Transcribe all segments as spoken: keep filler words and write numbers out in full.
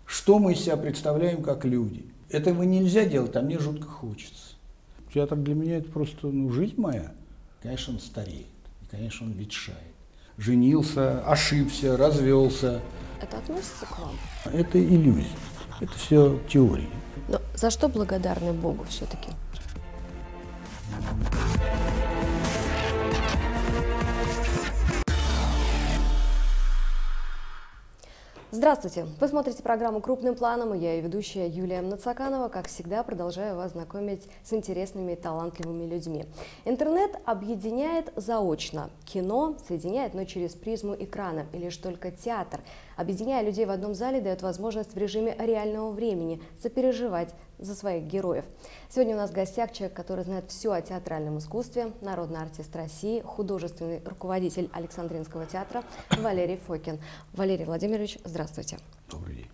что мы из себя представляем как люди. Этого нельзя делать, а мне жутко хочется. Театр для меня это просто ну, жизнь моя. Конечно, он стареет, и, конечно, он ветшает. Женился, ошибся, развелся. Это относится к вам? Это иллюзия, это все теории. Но за что благодарны Богу все-таки? Здравствуйте! Вы смотрите программу «Крупным планом», и я ее ведущая Юлия Нацаканова. Как всегда, продолжаю вас знакомить с интересными и талантливыми людьми. Интернет объединяет заочно. Кино соединяет, но через призму экрана. И лишь только театр, объединяя людей в одном зале, дает возможность в режиме реального времени сопереживать за своих героев. Сегодня у нас в гостях человек, который знает все о театральном искусстве, народный артист России, художественный руководитель Александринского театра Валерий Фокин. Валерий Владимирович, здравствуйте. Добрый день.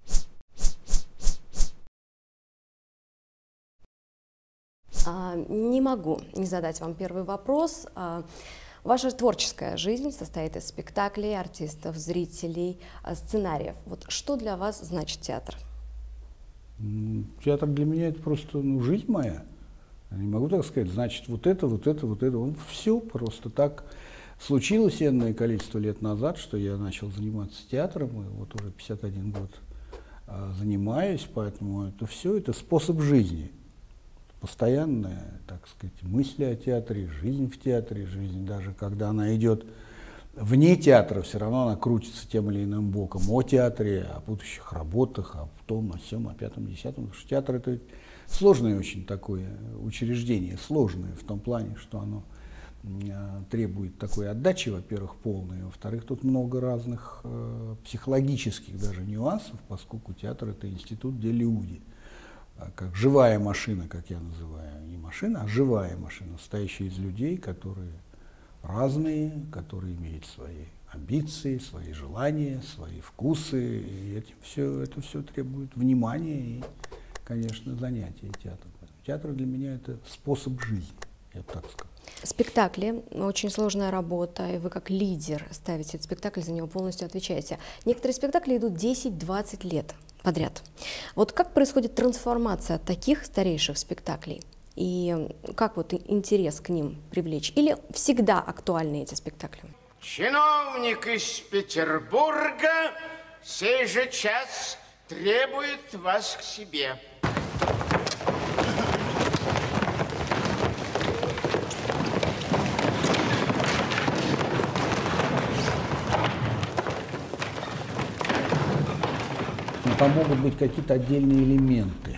А, не могу не задать вам первый вопрос. А, Ваша творческая жизнь состоит из спектаклей, артистов, зрителей, сценариев. Вот что для вас значит театр? Театр для меня это просто ну, жизнь моя. Я не могу так сказать, значит, вот это, вот это, вот это. Он все просто так случилось энное количество лет назад, что я начал заниматься театром, и вот уже пятьдесят один год а, занимаюсь, поэтому это все, это способ жизни. Постоянная, так сказать, мысли о театре, жизнь в театре, жизнь даже когда она идет вне театра, все равно она крутится тем или иным боком о театре, о будущих работах, о том, о сём, о пятом, десятом. Потому что театр — это сложное очень такое учреждение, сложное в том плане, что оно э, требует такой отдачи, во-первых, полной, во-вторых, тут много разных э, психологических даже нюансов, поскольку театр — это институт, где люди, как живая машина, как я называю, не машина, а живая машина, состоящая из людей, которые разные, которые имеют свои амбиции, свои желания, свои вкусы, и этим все, это все требует внимания и, конечно, занятия театром. Театр для меня — это способ жизни, я бы так сказал. Спектакли – очень сложная работа, и вы как лидер ставите этот спектакль, за него полностью отвечаете. Некоторые спектакли идут десять-двадцать лет подряд. Вот как происходит трансформация таких старейших спектаклей? И как вот интерес к ним привлечь? Или всегда актуальны эти спектакли? Чиновник из Петербурга сей же час требует вас к себе. Там могут быть какие-то отдельные элементы,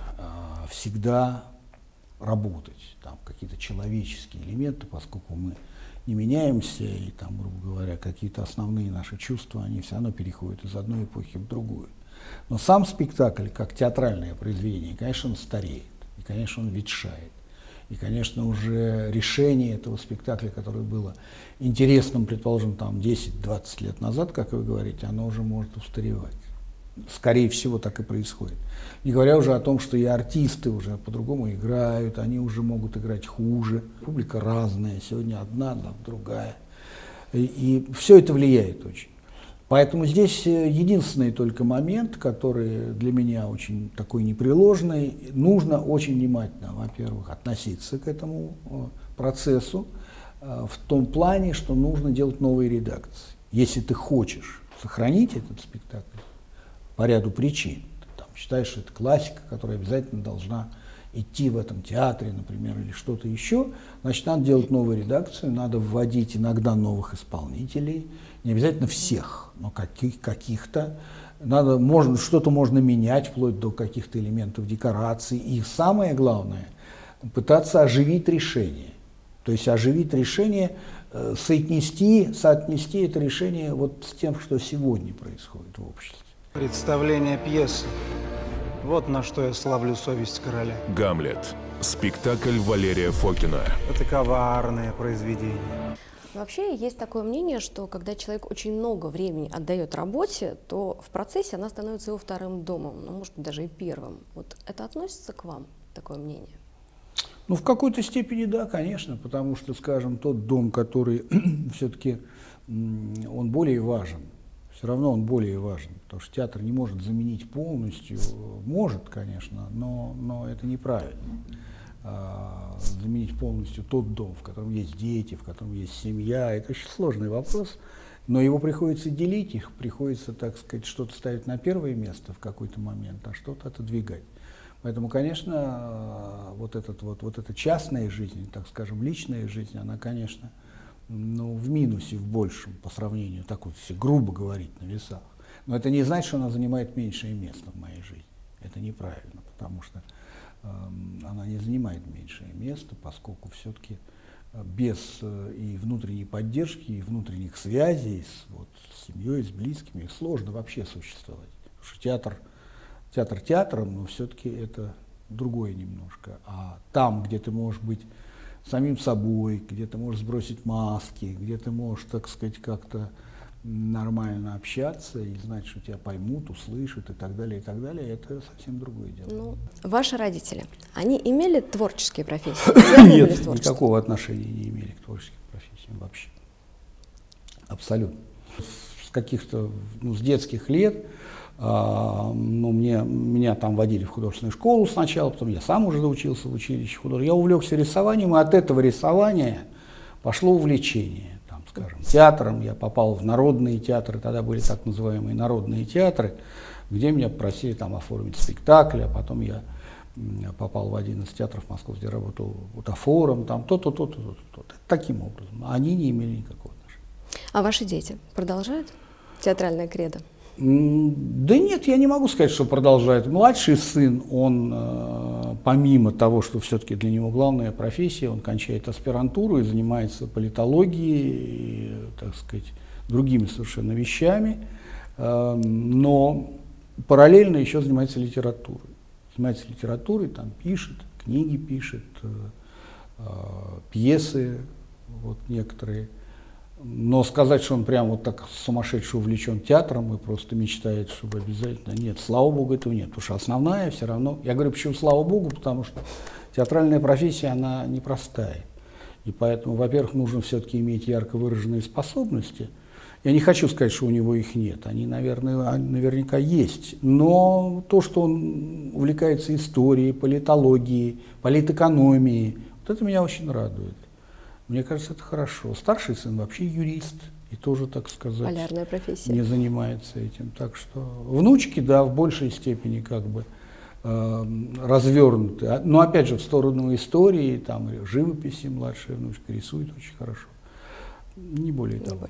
всегда работать, там какие-то человеческие элементы, поскольку мы не меняемся, и там, грубо говоря, какие-то основные наши чувства, они все равно переходят из одной эпохи в другую. Но сам спектакль, как театральное произведение, конечно, он стареет, и, конечно, он ветшает. И, конечно, уже решение этого спектакля, которое было интересным, предположим, там десять-двадцать лет назад, как вы говорите, оно уже может устаревать. Скорее всего, так и происходит. Не говоря уже о том, что и артисты уже по-другому играют, они уже могут играть хуже. Публика разная, сегодня одна, завтра другая. И, и все это влияет очень. Поэтому здесь единственный только момент, который для меня очень такой непреложный, нужно очень внимательно, во-первых, относиться к этому процессу в том плане, что нужно делать новые редакции. Если ты хочешь сохранить этот спектакль, по ряду причин. Ты там считаешь, что это классика, которая обязательно должна идти в этом театре, например, или что-то еще, значит, надо делать новую редакцию, надо вводить иногда новых исполнителей, не обязательно всех, но каких- каких-то. Надо, можно, что-то можно менять, вплоть до каких-то элементов декорации. И самое главное, пытаться оживить решение. То есть оживить решение, э, соотнести, соотнести это решение вот с тем, что сегодня происходит в обществе. Представление пьесы. Вот на что я славлю совесть короля. «Гамлет». Спектакль Валерия Фокина. Это коварное произведение. Вообще есть такое мнение, что когда человек очень много времени отдает работе, то в процессе она становится его вторым домом, ну, может быть, даже и первым. Вот это относится к вам, такое мнение? Ну, в какой-то степени да, конечно, потому что, скажем, тот дом, который все-таки он более важен, Все равно он более важен, потому что театр не может заменить полностью, может, конечно, но, но это неправильно. А, заменить полностью тот дом, в котором есть дети, в котором есть семья, это очень сложный вопрос, но его приходится делить, их приходится, так сказать, что-то ставить на первое место в какой-то момент, а что-то отодвигать. Поэтому, конечно, вот, этот, вот, вот эта частная жизнь, так скажем, личная жизнь, она, конечно, ну, в минусе, в большем по сравнению, так вот, если грубо говорить, на весах. Но это не значит, что она занимает меньшее место в моей жизни. Это неправильно, потому что э, она не занимает меньшее место, поскольку все-таки без э, и внутренней поддержки, и внутренних связей с, вот, с семьей, с близкими сложно вообще существовать. Потому что театр, театр театром, но все-таки это другое немножко. А там, где ты можешь быть самим собой, где ты можешь сбросить маски, где ты можешь, так сказать, как-то нормально общаться и знать, что тебя поймут, услышат и так далее, и так далее, это совсем другое дело. Ну, ваши родители, они имели творческие профессии? Нет, никакого отношения не имели к творческим профессиям вообще. Абсолютно. С каких-то, ну, с детских лет Uh, ну, мне, меня там водили в художественную школу сначала, потом я сам уже доучился в училище художника. Я увлекся рисованием, и от этого рисования пошло увлечение, там, скажем, театром. Я попал в народные театры, тогда были так называемые народные театры, где меня просили там оформить спектакль, а потом я попал в один из театров Москвы, где работал бутафором, там то-то, то-то, то-то, то-то. Таким образом. Они не имели никакого отношения. А ваши дети продолжают театральное кредо? Да нет, я не могу сказать, что продолжает. Младший сын, он, э, помимо того, что все-таки для него главная профессия, он кончает аспирантуру и занимается политологией, и, так сказать, другими совершенно вещами, э, но параллельно еще занимается литературой. Занимается литературой, там пишет, книги пишет, э, э, пьесы, вот некоторые. Но сказать, что он прям вот так сумасшедше увлечен театром и просто мечтает, чтобы обязательно... Нет, слава богу, этого нет. Потому что основная все равно... Я говорю, почему слава богу, потому что театральная профессия, она непростая. И поэтому, во-первых, нужно все-таки иметь ярко выраженные способности. Я не хочу сказать, что у него их нет. Они, наверное, наверняка есть. Но то, что он увлекается историей, политологией, политэкономией, вот это меня очень радует. Мне кажется, это хорошо. Старший сын вообще юрист, и тоже, так сказать, полярная профессия, не занимается этим. Так что внучки, да, в большей степени как бы э, развернуты. Но опять же, в сторону истории, там, живописи младшая внучка рисует очень хорошо. Не более того.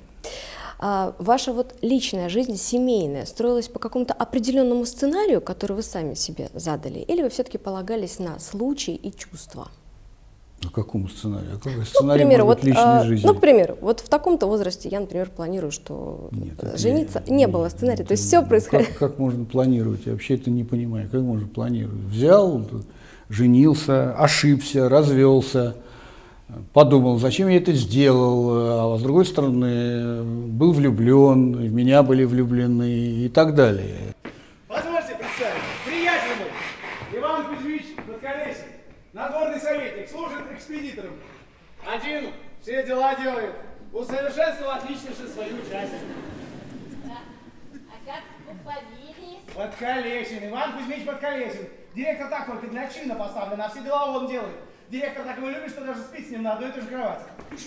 А ваша вот личная жизнь, семейная, строилась по какому-то определенному сценарию, который вы сами себе задали, или вы все-таки полагались на случай и чувства? По какому сценарию? А какой Ну, сценарий, к примеру, может быть, вот, личной а, жизни? ну, к примеру, вот в таком-то возрасте я, например, планирую, что Нет, жениться. Не, Не не, было сценария, нет, то есть все нет. происходит. Как, как можно планировать? Я вообще это не понимаю. Как можно планировать? Взял, женился, ошибся, развелся, подумал, зачем я это сделал, а с другой стороны, был влюблен, в меня были влюблены и так далее. Позвольте представить, приятель мой, Иван Кузьмич Подколесин, надворный советник, служит экспедитором. Один все дела делает, усовершенствовал отличнейше свою часть. Да. А как по фамилии? Подколесин, Иван Кузьмич Подколесин. Директор так только для чина поставлен, а все дела он делает. Директор так его любит, что даже спит с ним на одной и той же кровати.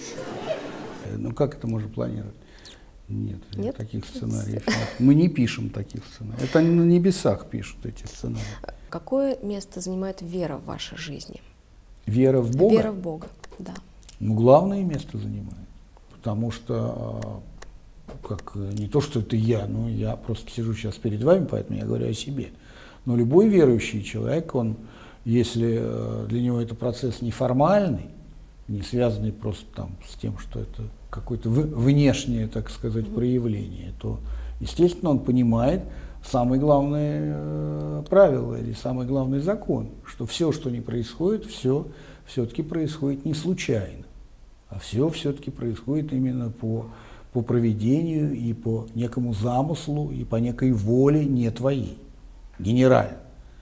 Ну как это можно планировать? Нет, Нет? таких сценариев нет. Мы не пишем таких сценариев. Это они на небесах пишут эти сценарии. Какое место занимает вера в вашей жизни? Вера в Бога? Вера в Бога, да. Ну, главное место занимает. Потому что, как, не то, что это я, но я просто сижу сейчас перед вами, поэтому я говорю о себе. Но любой верующий человек, он, если для него это процесс неформальный, не связанный просто там с тем, что это какое-то внешнее, так сказать, проявление, то, естественно, он понимает самое главное правило или самый главный закон, что все, что не происходит, все все-таки происходит не случайно, а все все-таки происходит именно по, по провидению и по некому замыслу и по некой воле не твоей, генерально.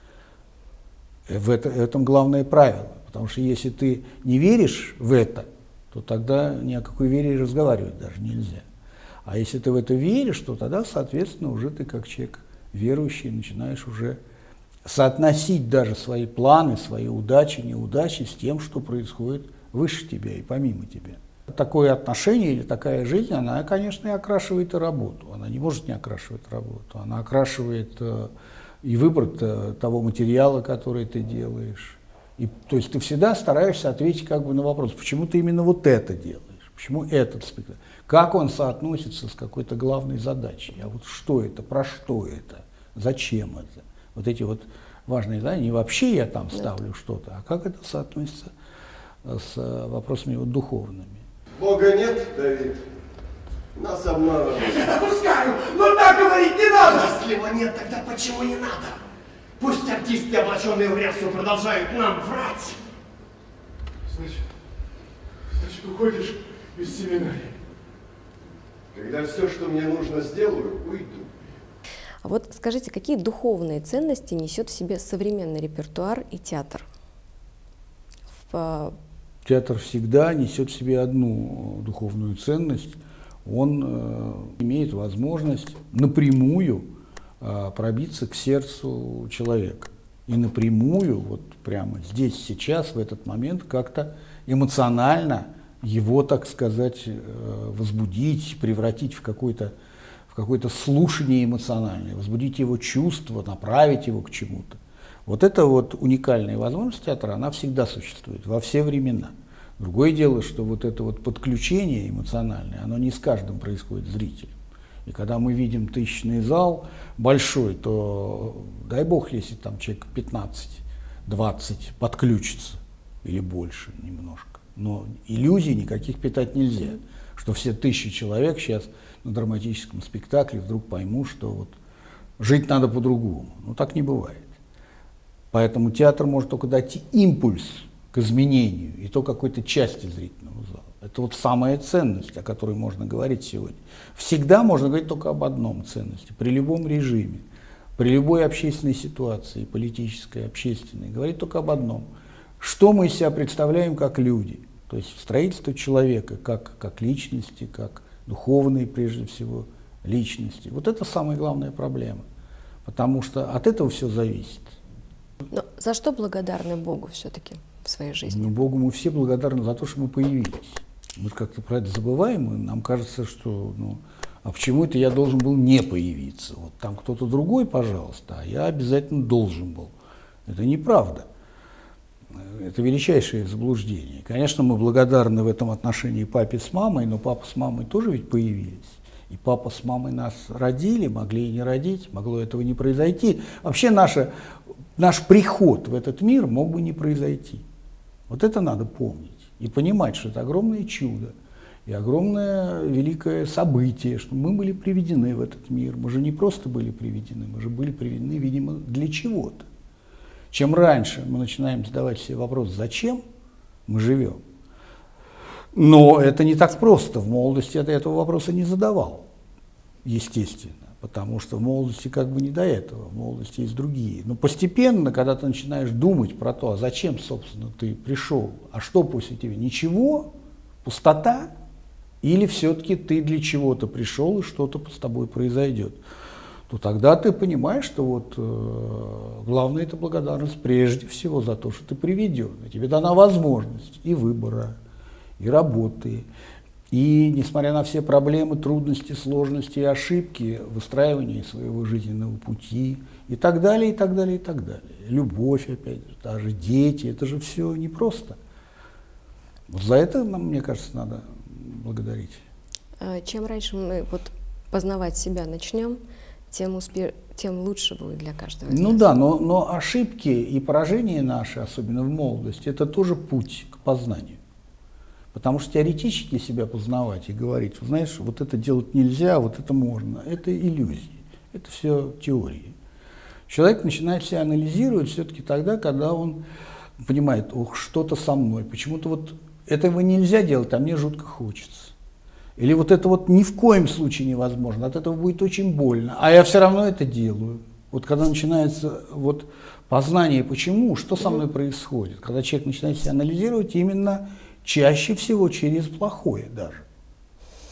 В это, этом главное правило, потому что если ты не веришь в это, то тогда ни о какой вере разговаривать даже нельзя. А если ты в это веришь, то тогда, соответственно, уже ты как человек верующий начинаешь уже соотносить даже свои планы, свои удачи, неудачи с тем, что происходит выше тебя и помимо тебя. Такое отношение или такая жизнь, она, конечно, и окрашивает и работу. Она не может не окрашивать работу. Она окрашивает э, и выбор того материала, который ты делаешь. И, то есть ты всегда стараешься ответить как бы на вопрос, почему ты именно вот это делаешь, почему этот спектакль, как он соотносится с какой-то главной задачей, а вот что это, про что это, зачем это. Вот эти вот важные задания, не вообще я там ставлю что-то, а как это соотносится с вопросами вот духовными. Бога нет, Давид. Нас обманывают. Я допускаю, но так говорить не надо! Если его нет, тогда почему не надо? Пусть артисты, облаченные в рясу, продолжают нам врать. Значит, значит, уходишь из семинарии. Когда все, что мне нужно, сделаю, уйду. А вот скажите, какие духовные ценности несет в себе современный репертуар и театр? В... Театр всегда несет в себе одну духовную ценность. Он э, имеет возможность напрямую э, пробиться к сердцу человека. И напрямую, вот прямо здесь, сейчас, в этот момент, как-то эмоционально его, так сказать, э, возбудить, превратить в какой-то в какое-то слушание эмоциональное, возбудить его чувства, направить его к чему-то. Вот эта вот уникальная возможность театра, она всегда существует, во все времена. Другое дело, что вот это вот подключение эмоциональное, оно не с каждым происходит зрителем. И когда мы видим тысячный зал большой, то дай бог, если там человек пятнадцать-двадцать подключится, или больше немножко. Но иллюзий никаких питать нельзя, что все тысячи человек сейчас на драматическом спектакле вдруг поймут, что вот жить надо по-другому. Ну так не бывает. Поэтому театр может только дать импульс к изменению, и то какой-то части зрительного зала. Это вот самая ценность, о которой можно говорить сегодня. Всегда можно говорить только об одном ценности, при любом режиме, при любой общественной ситуации, политической, общественной, говорить только об одном. Что мы из себя представляем как люди, то есть строительство человека как, как личности, как духовной, прежде всего, личности. Вот это самая главная проблема, потому что от этого все зависит. Но за что благодарны Богу все-таки в своей жизни? Ну, Богу мы все благодарны за то, что мы появились. Мы как-то про это забываем, и нам кажется, что, ну, а почему это я должен был не появиться? Вот там кто-то другой, пожалуйста, а я обязательно должен был. Это неправда. Это величайшее заблуждение. Конечно, мы благодарны в этом отношении папе с мамой, но папа с мамой тоже ведь появились. И папа с мамой нас родили, могли и не родить, могло этого не произойти. Вообще наша, наш приход в этот мир мог бы не произойти. Вот это надо помнить и понимать, что это огромное чудо и огромное великое событие, что мы были приведены в этот мир. Мы же не просто были приведены, мы же были приведены, видимо, для чего-то. Чем раньше мы начинаем задавать себе вопрос, зачем мы живем, но это не так просто. В молодости я этого вопроса не задавал, естественно, потому что в молодости как бы не до этого, в молодости есть другие. Но постепенно, когда ты начинаешь думать про то, а зачем, собственно, ты пришел, а что после тебя, ничего, пустота, или все-таки ты для чего-то пришел и что-то с тобой произойдет, то тогда ты понимаешь, что вот э, главное это благодарность прежде всего за то, что ты приведен. И тебе дана возможность и выбора, и работы, и, несмотря на все проблемы, трудности, сложности и ошибки, выстраивания своего жизненного пути, и так далее, и так далее, и так далее. Любовь, опять же, даже дети, это же все непросто. Вот за это нам, мне кажется, надо благодарить. Чем раньше мы вот познавать себя начнем, тем, успе... тем лучше будет для каждого из Ну нас. да, но, но ошибки и поражения наши, особенно в молодости, это тоже путь к познанию. Потому что теоретически себя познавать и говорить, знаешь, вот это делать нельзя, вот это можно, это иллюзии, это все теории. Человек начинает себя анализировать все-таки тогда, когда он понимает, ох, что-то со мной, почему-то вот этого нельзя делать, а мне жутко хочется. Или вот это вот ни в коем случае невозможно, от этого будет очень больно, а я все равно это делаю. Вот когда начинается вот познание, почему, что со мной происходит, когда человек начинает себя анализировать именно чаще всего через плохое даже.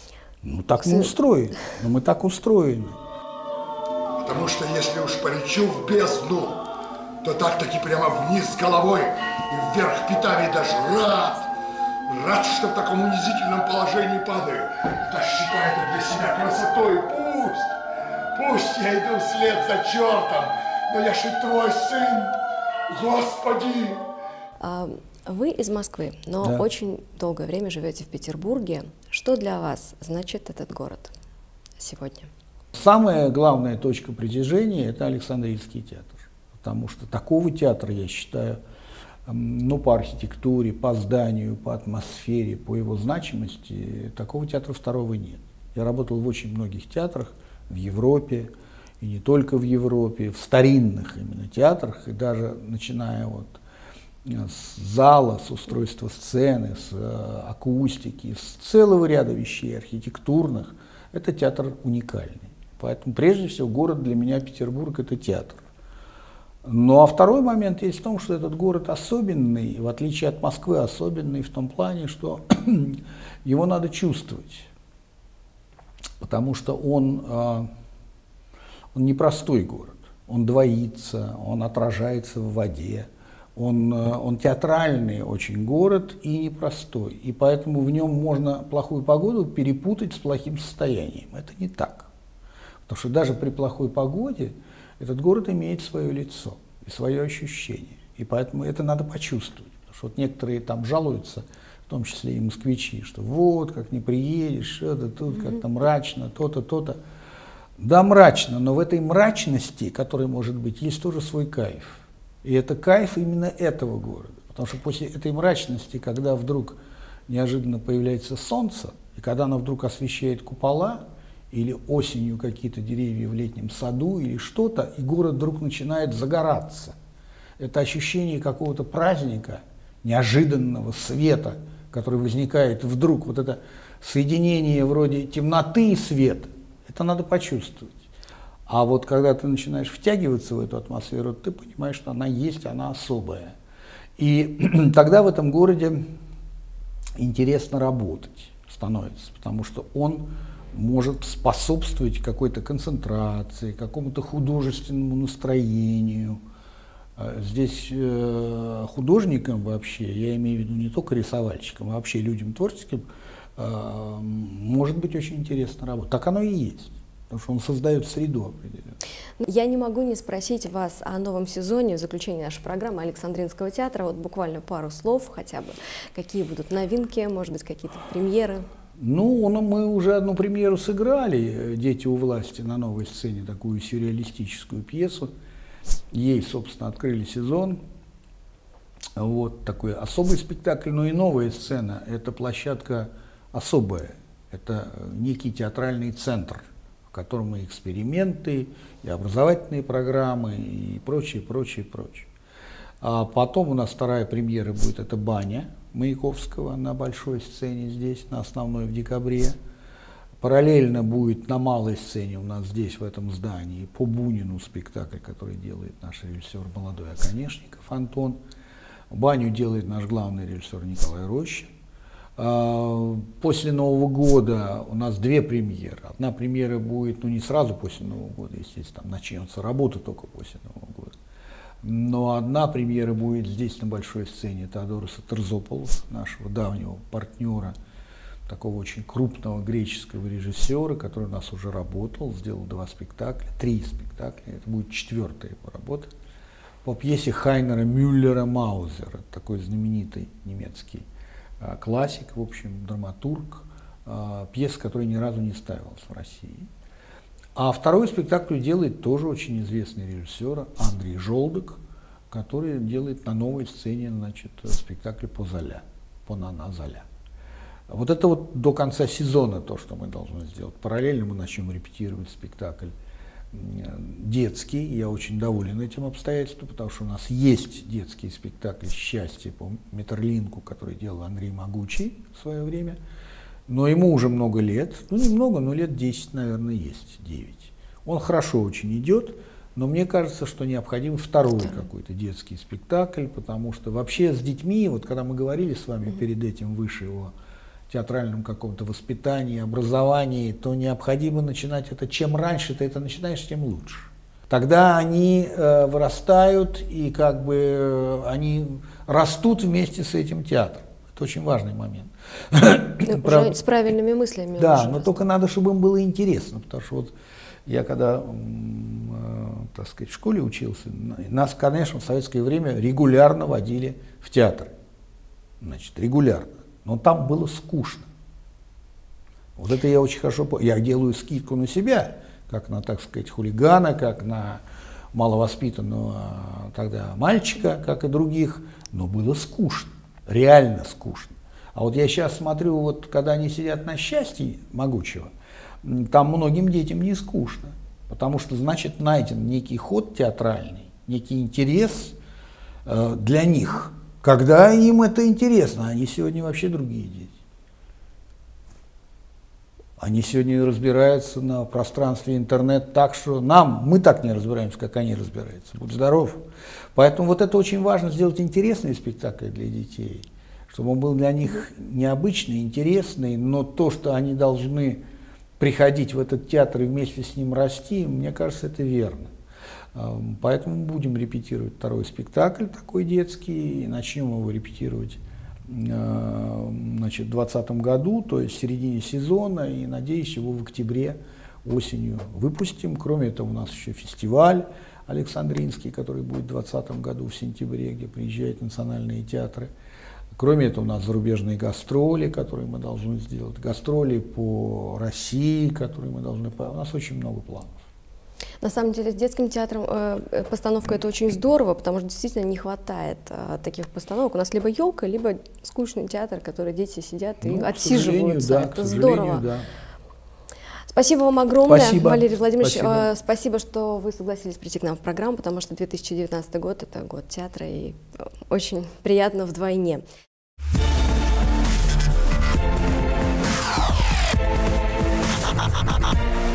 Ну, так мы устроены. Но мы так устроены. Потому что если уж полечу в бездну, то так-таки прямо вниз головой и вверх пятами, даже рад. Рад, что в таком унизительном положении падаю. Да считай это для себя красотой. Пусть, пусть я иду вслед за чертом, но я же твой сын, Господи. А, вы из Москвы, но Да. очень долгое время живете в Петербурге. Что для вас значит этот город сегодня? Самая главная точка притяжения – это Александрийский театр. Потому что такого театра, я считаю, ну, по архитектуре, по зданию, по атмосфере, по его значимости, такого театра второго нет. Я работал в очень многих театрах в Европе, и не только в Европе, в старинных именно театрах, и даже начиная вот с зала, с устройства сцены, с акустики, с целого ряда вещей архитектурных, это театр уникальный. Поэтому прежде всего город для меня Петербург – это театр. Ну а второй момент есть в том, что этот город особенный, в отличие от Москвы, особенный в том плане, что его надо чувствовать, потому что он, он непростой город, он двоится, он отражается в воде, он, он театральный очень город и непростой, и поэтому в нем можно плохую погоду перепутать с плохим состоянием. Это не так, потому что даже при плохой погоде этот город имеет свое лицо и свое ощущение, и поэтому это надо почувствовать. Потому что вот некоторые там жалуются, в том числе и москвичи, что вот, как не приедешь, это тут как-то мрачно, то-то, то-то. Да, мрачно, но в этой мрачности, которая может быть, есть тоже свой кайф. И это кайф именно этого города. Потому что после этой мрачности, когда вдруг неожиданно появляется солнце, и когда оно вдруг освещает купола, или осенью какие-то деревья в летнем саду, или что-то, и город вдруг начинает загораться. Это ощущение какого-то праздника, неожиданного света, который возникает вдруг, вот это соединение вроде темноты и света, это надо почувствовать. А вот когда ты начинаешь втягиваться в эту атмосферу, ты понимаешь, что она есть, она особая. И тогда в этом городе интересно работать становится, потому что он может способствовать какой-то концентрации, какому-то художественному настроению. Здесь э, художникам вообще, я имею в виду не только рисовальщикам, а вообще людям творческим, э, может быть очень интересно работать. Так оно и есть, потому что он создает среду определенную. Я не могу не спросить вас о новом сезоне, в заключении нашей программы Александринского театра. Вот буквально пару слов хотя бы. Какие будут новинки, может быть, какие-то премьеры? Ну, мы уже одну премьеру сыграли, «Дети у власти», на новой сцене, такую сюрреалистическую пьесу. Ей, собственно, открыли сезон. Вот такой особый спектакль, но и новая сцена. Это площадка особая. Это некий театральный центр, в котором и эксперименты, и образовательные программы, и прочее, прочее, прочее. А потом у нас вторая премьера будет, это «Баня» Маяковского на большой сцене здесь, на основной в декабре. Параллельно будет на малой сцене у нас здесь, в этом здании, по Бунину спектакль, который делает наш режиссер молодой Оконешников Антон. «Баню» делает наш главный режиссер Николай Рощин. После Нового года у нас две премьеры. Одна премьера будет, ну не сразу после Нового года, естественно, там начнется работа только после Нового года. Но одна премьера будет здесь, на большой сцене, Теодороса Терзополоса, нашего давнего партнера, такого очень крупного греческого режиссера, который у нас уже работал, сделал два спектакля, три спектакля, это будет четвертая его работа, по пьесе Хайнера Мюллера «Маузер», такой знаменитый немецкий а, классик, в общем, драматург, а, пьеса, которая ни разу не ставилась в России. А второй спектакль делает тоже очень известный режиссер Андрей Желдок, который делает на новой сцене, значит, спектакль по Золя, по Нана Золя. Вот это вот до конца сезона то, что мы должны сделать. Параллельно мы начнем репетировать спектакль детский. Я очень доволен этим обстоятельством, потому что у нас есть детский спектакль «Счастье» по Метерлинку, который делал Андрей Могучий в свое время. Но ему уже много лет, ну немного, но лет десять, наверное, есть, девять. Он хорошо очень идет, но мне кажется, что необходим второй какой-то детский спектакль, потому что вообще с детьми, вот когда мы говорили с вами перед этим выше о театральном каком-то воспитании, образовании, то необходимо начинать это. Чем раньше ты это начинаешь, тем лучше. Тогда они э, вырастают и как бы э, они растут вместе с этим театром. Это очень важный момент. Уже с правильными мыслями. Да, но только надо, чтобы им было интересно, потому что вот я когда, э, так сказать, в школе учился, нас, конечно, в советское время регулярно водили в театр. Значит, регулярно. Но там было скучно. Вот это я очень хорошо помню. Я делаю скидку на себя, как на, так сказать, хулигана, как на маловоспитанного тогда мальчика, как и других. Но было скучно, реально скучно. А вот я сейчас смотрю, вот когда они сидят на «Счастье» могучего, там многим детям не скучно, потому что, значит, найден некий ход театральный, некий интерес э, для них, когда им это интересно. Они сегодня вообще другие дети. Они сегодня разбираются на пространстве интернет так, что нам, мы так не разбираемся, как они разбираются. Будь здоров. Поэтому вот это очень важно, сделать интересный спектакль для детей, чтобы он был для них необычный, интересный, но то, что они должны приходить в этот театр и вместе с ним расти, мне кажется, это верно. Поэтому будем репетировать второй спектакль такой детский, и начнем его репетировать, значит, в двадцатом году, то есть в середине сезона, и, надеюсь, его в октябре, осенью выпустим. Кроме этого, у нас еще фестиваль Александринский, который будет в двадцатом году в сентябре, где приезжают национальные театры. Кроме этого, у нас зарубежные гастроли, которые мы должны сделать, гастроли по России, которые мы должны... У нас очень много планов. На самом деле с детским театром э, постановка это очень здорово, потому что действительно не хватает э, таких постановок. У нас либо елка, либо скучный театр, который дети сидят ну, и отсиживаются. Да, это здорово. Да. Спасибо вам огромное, спасибо. Валерий Владимирович. Спасибо. Э, спасибо, что вы согласились прийти к нам в программу, потому что две тысячи девятнадцатый год – это год театра, и очень приятно вдвойне. Ha ha ha ha!